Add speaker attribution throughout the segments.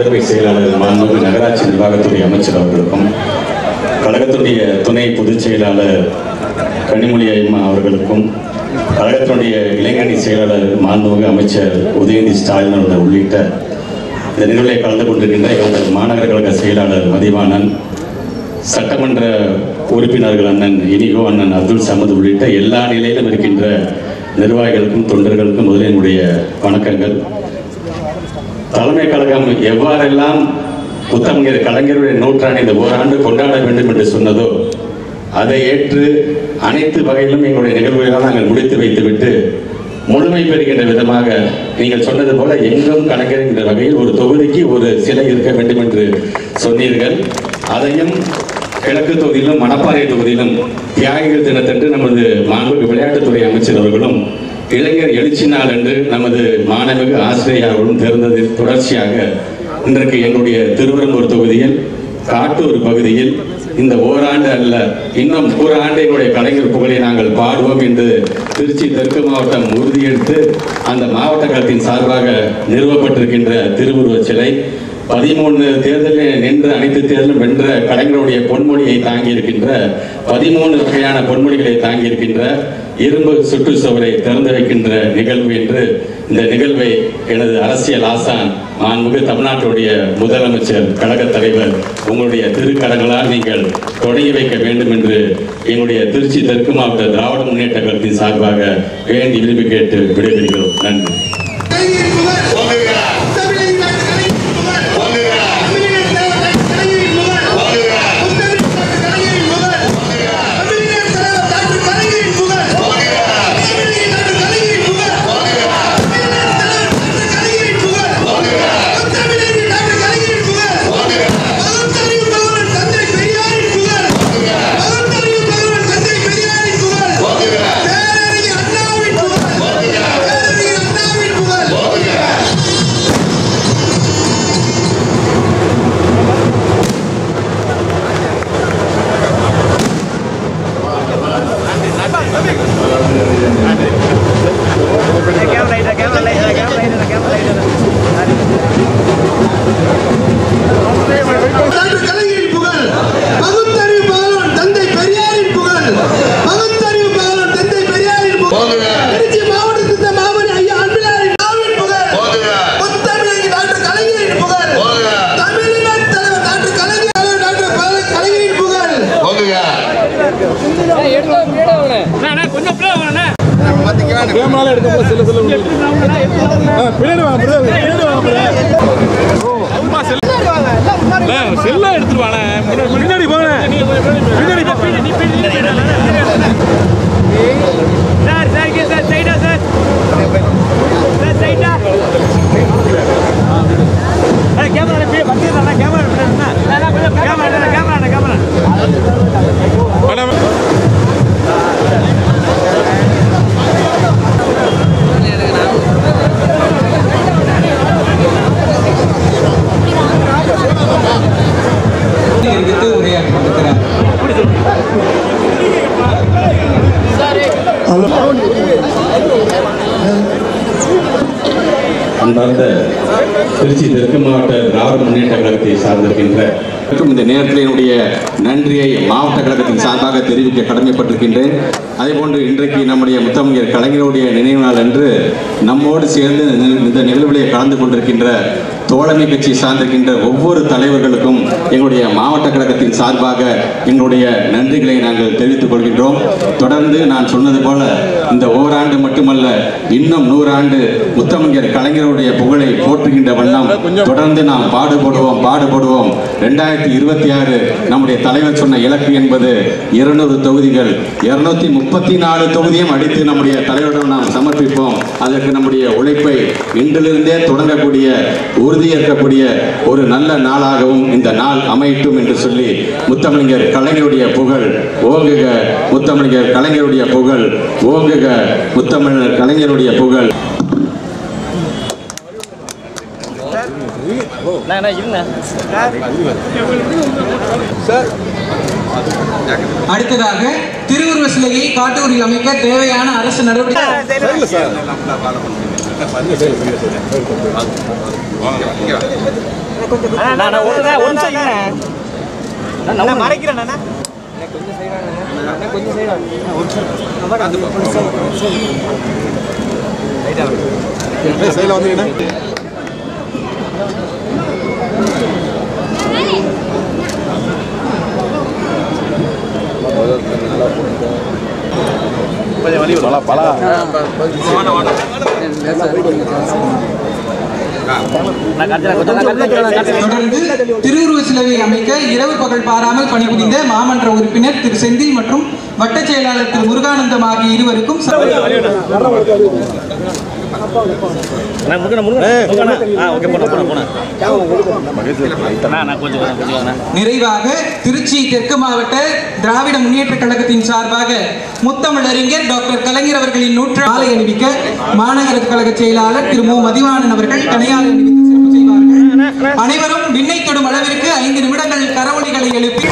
Speaker 1: முதன்மை செயலாளர் மாண்புமிகு நகராட்சி நிர்வாகத்துறை அமைச்சர் அவர்களுக்கும், கழகத்துடைய துணை பொதுச் செயலாளர் கனிமொழி அம்மா அவர்களுக்கும், கழகத்தினுடைய இளைஞரணி செயலாளர் மாண்புமிகு அமைச்சர் உதயநிதி ஸ்டாலின் அவர்கள் உள்ளிட்ட இந்த நிகழ்வை கலந்து கொண்டிருக்கின்ற எங்கள் மாநகர கழக செயலாளர் மதிவாணன், சட்டமன்ற உறுப்பினர்கள் அண்ணன் இனிகோ, அண்ணன் அப்துல் சமது உள்ளிட்ட எல்லா நிலையிலும் இருக்கின்ற நிர்வாகிகளுக்கும் தொண்டர்களுக்கும் முதலில் என்னுடைய வணக்கங்கள். தலைமை கழகம் எவ்வாறெல்லாம் முத்தமிழர் கலைஞருடைய நூற்றாண்டு இந்த ஓராண்டு கொண்டாட வேண்டும் என்று சொன்னதோ அதை ஏற்று அனைத்து வகையிலும் எங்களுடைய நிகழ்வுகளால் நாங்கள் முடித்து வைத்துவிட்டு முழுமை பெறுகின்ற விதமாக நீங்கள் சொன்னது போல எங்கும் கலைஞர் என்ற வகையில் ஒரு தொகுதிக்கு ஒரு சிலை இருக்க வேண்டும் என்று சொன்னீர்கள். அதையும் கிழக்கு தொகுதியிலும் மணப்பாறை தொகுதியிலும் தியாகிகள் தினத்தன்று நமது மாண்புமிகு விளையாட்டுத்துறை அமைச்சர் அவர்களும், இளைஞர் எழுச்சி நாள் என்று நமது மாணவிகு ஆசிரியர்களும் தேர்ந்ததில் தொடர்ச்சியாக இன்றைக்கு எங்களுடைய திருவெரும்பூர் தொகுதியில் காட்டூர் பகுதியில் இந்த ஓராண்டு அல்ல இன்னும் ஒரு ஆண்டு எங்களுடைய கலைஞர் புகழை நாங்கள் பாடுவோம் என்று திருச்சி தெற்கு மாவட்டம் உறுதியெடுத்து அந்த மாவட்ட கழகத்தின் சார்பாக நிறுவப்பட்டிருக்கின்ற திருவுருவச் சிலை 13 தேர்தலில் நின்று அனைத்து தேர்தலும் வென்ற கலைஞருடைய பொன்மொழியை தாங்கி இருக்கின்ற 13 வகையான பொன்மொழிகளை தாங்கி இருக்கின்ற இரும்பு சுற்றுச்சுவரை திறந்து வைக்கின்ற நிகழ்வு என்று இந்த நிகழ்வை எனது அரசியல் ஆசான் மாண்புமிகு தமிழ்நாட்டுடைய முதலமைச்சர் கழக தலைவர் உங்களுடைய திருக்கரங்களால் நீங்கள் தொடங்கி வைக்க வேண்டும் என்று எங்களுடைய திருச்சி தெற்கு மாவட்ட திராவிட முன்னேற்ற கழகத்தின் சார்பாக வேண்டி விரும்பி கேட்டு விடைபெறுகிறோம். நன்றி. அன்பார்ந்த திருச்சி தெற்கு மாவட்ட திராவிட முன்னேற்ற கழகத்தை சார்ந்திருக்கின்ற இந்த நேரத்தில் என்னுடைய நன்றியை மாவட்ட கழகத்தின் சார்பாக தெரிவிக்க கடமைப்பட்டிருக்கின்றேன். அதேபோன்று இன்றைக்கு நம்முடைய முத்தமிழர் கலைஞருடைய நினைவு நாள் அன்று நம்மோடு சேர்ந்து இந்த நிகழ்விலே கலந்து கொண்டிருக்கின்ற தோழமை கட்சி சார்ந்திருக்கின்ற ஒவ்வொரு தலைவர்களுக்கும் எங்களுடைய மாவட்ட கழகத்தின் சார்பாக எங்களுடைய நன்றிகளை நாங்கள் தெரிவித்துக் கொள்கின்றோம். தொடர்ந்து நான் சொன்னது போல இந்த ஓராண்டு மட்டுமல்ல இன்னும் 100 ஆண்டு முத்தமிழர் கலைஞருடைய புகழை போற்றுகின்ற வண்ணம் தொடர்ந்து நாம் பாடுபடுவோம். 2026 நம்முடைய தலைவர் சொன்ன இலக்கு என்பது 200 தொகுதிகள், 234 தொகுதியும் அடித்து நம்முடைய தலைவரிடம் நாம் சமர்ப்பிப்போம். அதற்கு நம்முடைய உழைப்பை இன்றிலிருந்தே தொடங்கக்கூடிய உறுதியேற்கக்கூடிய ஒரு நல்ல நாளாகவும் இந்த நாள் அமையட்டும் என்று சொல்லி முத்தமிழர் கலைஞருடைய புகழ் ஓங்குக, முத்தமிழர் கலைஞருடைய புகழ் ஓங்குக, முத்தமிழர் கலைஞருடைய புகழ்.
Speaker 2: அடுத்ததாக திருவுருவ சிலையை காட்டூரில் அமைக்க தேவையான அரசு நடவடிக்கை தொடர்ந்து திருவுருவ சிலையை அமைக்க இரவு பகல் பாராமல் பணிபுரிந்த மாமன்ற உறுப்பினர் திரு செந்தில் மற்றும் வட்ட செயலாளர் திரு முருகானந்தம் ஆகிய இருவருக்கும் நிறைவாக திருச்சி தெற்கு மாவட்ட திராவிட முன்னேற்ற கழகத்தின் சார்பாக முத்தமிழறிஞர் டாக்டர் கலைஞர் அவர்களின் நூற்றாலை அணிவிக்க மாநகர கழக செயலாளர் திரு மு மதிவாணன் அவர்கள் கனையால் அணிவித்து சிறப்பு செய்வார்கள். அனைவரும் விண்ணை தொடும் அளவிற்கு 5 நிமிடங்கள் கரவொலிகளை எழுப்பி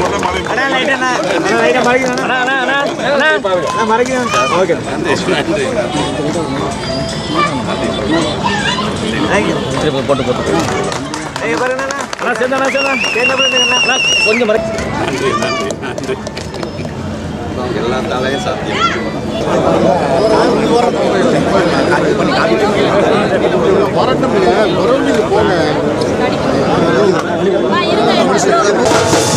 Speaker 3: எல்லாம் தலையே சாத்தியம் வரட்டும் போங்க